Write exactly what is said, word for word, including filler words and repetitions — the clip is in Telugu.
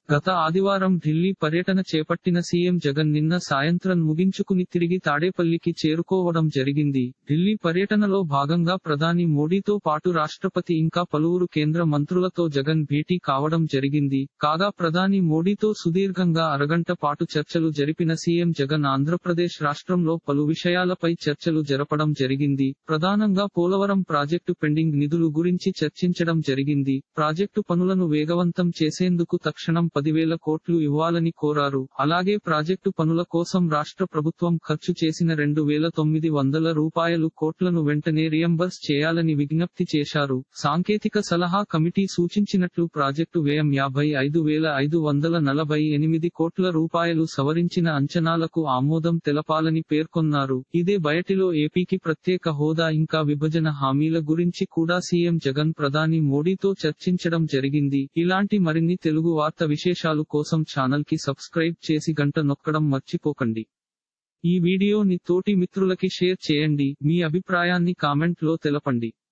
గత ఆదివారం ఢిల్లీ పర్యటన చేపట్టిన సీఎం జగన్ నిన్న సాయంత్రం ముగించుకుని తిరిగి తాడేపల్లికి చేరుకోవడం జరిగింది. ఢిల్లీ పర్యటనలో భాగంగా ప్రధాని మోడీతో పాటు రాష్ట్రపతి ఇంకా పలువురు కేంద్ర మంత్రులతో జగన్ భేటీ కావడం జరిగింది. కాగా ప్రధాని మోడీతో సుదీర్ఘంగా అరగంట పాటు చర్చలు జరిపిన సీఎం జగన్ ఆంధ్రప్రదేశ్ రాష్ట్రంలో పలు విషయాలపై చర్చలు జరపడం జరిగింది. ప్రధానంగా పోలవరం ప్రాజెక్టు పెండింగ్ నిధులు గురించి చర్చించడం జరిగింది. ప్రాజెక్టు పనులను వేగవంతం చేసేందుకు తక్షణం పదివేల కోట్లు ఇవ్వాలని కోరారు. అలాగే ప్రాజెక్టు పనుల కోసం రాష్ట్ర ప్రభుత్వం ఖర్చు చేసిన రెండు వేల తొమ్మిది వందల రూపాయలు కోట్లను వెంటనే రియంబర్స్ చేయాలని విజ్ఞప్తి చేశారు. సాంకేతిక సలహా కమిటీ సూచించినట్లు ప్రాజెక్టు వ్యయం యాభై ఐదు వేల ఐదు వందల నలభై ఎనిమిది కోట్ల రూపాయలు సవరించిన అంచనాలకు ఆమోదం తెలపాలని పేర్కొన్నారు. ఇదే బయటిలో ఏపీకి ప్రత్యేక హోదా ఇంకా విభజన హామీల గురించి కూడా సీఎం జగన్ ప్రధాని మోడీతో చర్చించడం జరిగింది. ఇలాంటి మరిన్ని తెలుగు వార్త విశేషాలు కోసం ఛానల్ కి సబ్స్క్రైబ్ చేసి గంట నొక్కడం మర్చిపోకండి. ఈ వీడియోని తోటి మిత్రులకి షేర్ చేయండి. మీ అభిప్రాయాన్ని కామెంట్ లో తెలపండి.